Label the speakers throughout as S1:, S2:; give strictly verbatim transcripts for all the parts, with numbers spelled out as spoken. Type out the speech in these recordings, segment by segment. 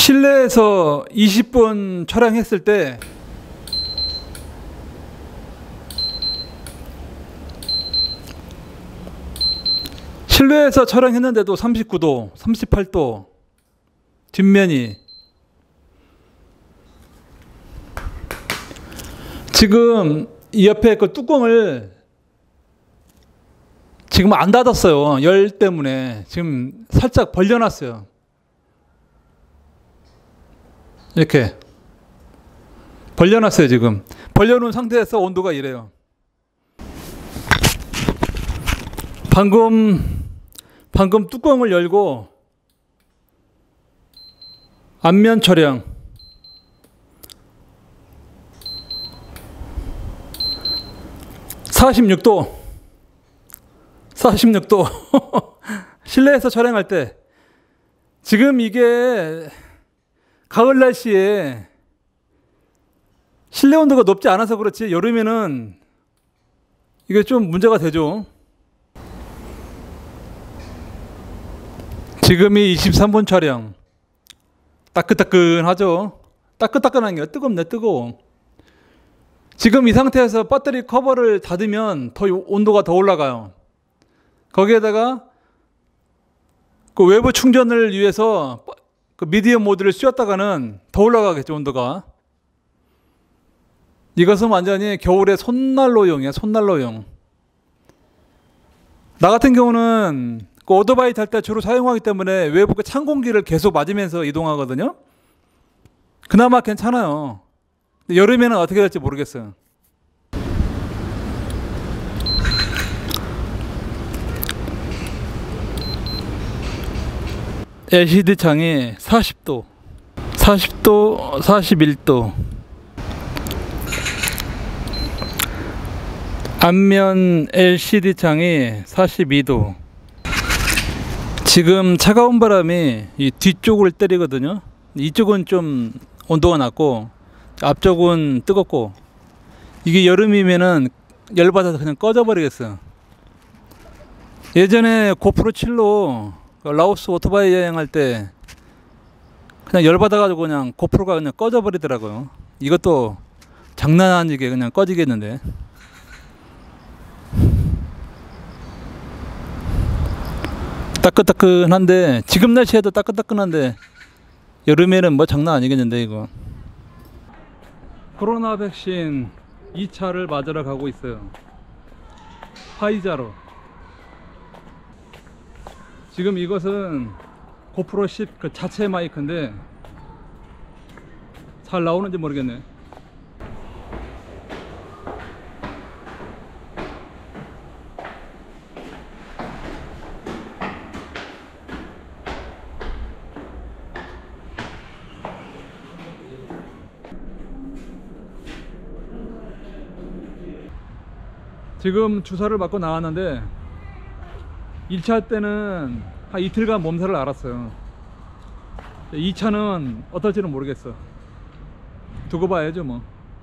S1: 실내에서 이십 분 촬영했을 때 실내에서 촬영했는데도 삼십구 도, 삼십팔 도 뒷면이 지금 이 옆에 그 뚜껑을 지금 안 닫았어요. 열 때문에 지금 살짝 벌려놨어요. 이렇게 벌려놨어요. 지금 벌려놓은 상태에서 온도가 이래요. 방금 방금 뚜껑을 열고 앞면 촬영 사십육 도 사십육 도 실내에서 촬영할 때 지금 이게 가을 날씨에 실내 온도가 높지 않아서 그렇지 여름에는 이게 좀 문제가 되죠. 지금이 이십삼 분 촬영. 따끈따끈하죠. 따끈따끈한 게 뜨겁네 뜨거워. 지금 이 상태에서 배터리 커버를 닫으면 더 온도가 더 올라가요. 거기에다가 그 외부 충전을 위해서 그 미디엄 모드를 씌웠다가는 더 올라가겠죠. 온도가. 이것은 완전히 겨울에 손난로용이야. 손난로용. 나 같은 경우는 그 오토바이 탈 때 주로 사용하기 때문에 외부 그 찬 공기를 계속 맞으면서 이동하거든요. 그나마 괜찮아요. 근데 여름에는 어떻게 될지 모르겠어요. 엘시디 창이 사십 도, 사십 도, 사십일 도. 앞면 엘시디 창이 사십이 도. 지금 차가운 바람이 이 뒤쪽을 때리거든요. 이쪽은 좀 온도가 낮고 앞쪽은 뜨겁고 이게 여름이면은 열받아서 그냥 꺼져 버리겠어요. 예전에 고프로 칠로 라오스 오토바이 여행할 때 그냥 열받아 가지고 그냥 고프로가 그냥 꺼져 버리더라고요. 이것도 장난 아니게 그냥 꺼지겠는데. 따끈따끈한데 지금 날씨에도 따끈따끈한데 여름에는 뭐 장난 아니겠는데 이거. 코로나 백신 이 차를 맞으러 가고 있어요. 화이자로. 지금 이것은 고프로 십 그 자체 마이크인데 잘 나오는지 모르겠네. 지금 주사를 맞고 나왔는데 일 차 때는 한 이틀간 몸살을 앓았어요. 이 차는 어떨지는 모르겠어. 두고 봐야죠 뭐.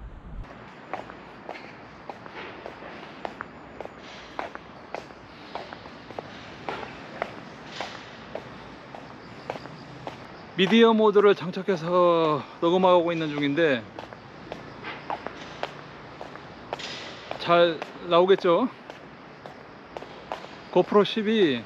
S1: 미디어 모드를 장착해서 녹음하고 있는 중인데 잘 나오겠죠? 고프로 십이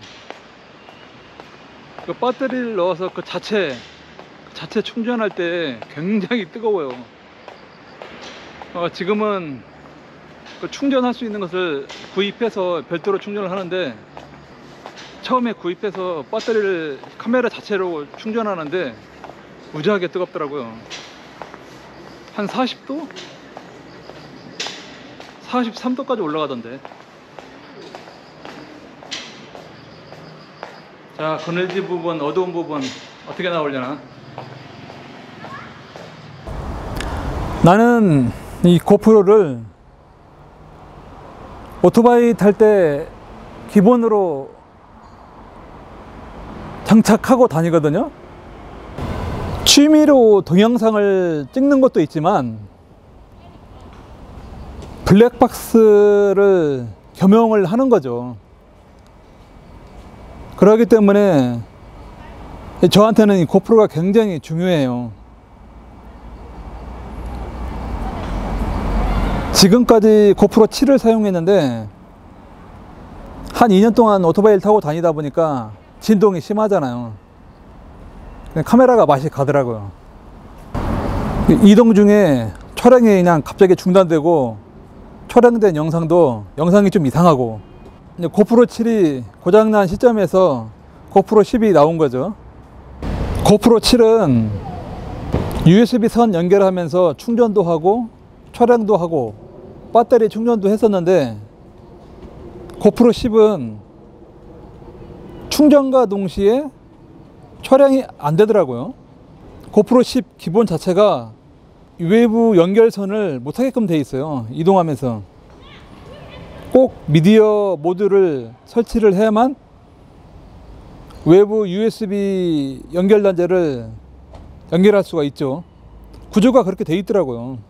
S1: 그 배터리를 넣어서 그 자체 그 자체 충전할 때 굉장히 뜨거워요. 어, 지금은 그 충전할 수 있는 것을 구입해서 별도로 충전을 하는데 처음에 구입해서 배터리를 카메라 자체로 충전하는데 무지하게 뜨겁더라고요. 한 사십 도? 사십삼 도까지 올라가던데. 자, 그늘진 부분, 어두운 부분 어떻게 나오려나? 나는 이 고프로를 오토바이 탈 때 기본으로 장착하고 다니거든요. 취미로 동영상을 찍는 것도 있지만 블랙박스를 겸용을 하는 거죠. 그렇기 때문에 저한테는 이 고프로가 굉장히 중요해요. 지금까지 고프로 칠을 사용했는데 한 이 년 동안 오토바이를 타고 다니다 보니까 진동이 심하잖아요. 카메라가 맛이 가더라고요. 이동 중에 촬영이 그냥 갑자기 중단되고 촬영된 영상도 영상이 좀 이상하고, 고프로 칠이 고장난 시점에서 고프로 십이 나온 거죠. 고프로 칠은 유에스비 선 연결하면서 충전도 하고 촬영도 하고 배터리 충전도 했었는데, 고프로 십은 충전과 동시에 촬영이 안 되더라고요. 고프로 십 기본 자체가 외부 연결선을 못하게끔 돼 있어요. 이동하면서 꼭 미디어 모드를 설치를 해야만 외부 유에스비 연결 단자를 연결할 수가 있죠. 구조가 그렇게 돼 있더라고요.